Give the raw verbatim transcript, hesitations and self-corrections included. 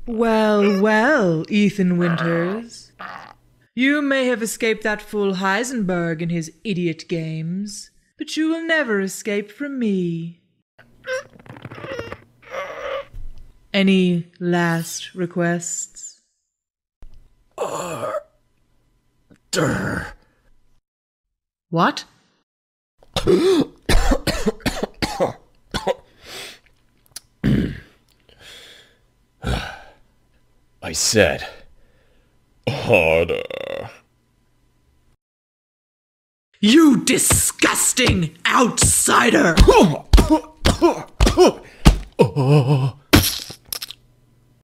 Well, well, Ethan Winters. You may have escaped that fool Heisenberg and his idiot games, but you will never escape from me. Any last requests? Order. What? I said, order. You disgusting outsider! Oh.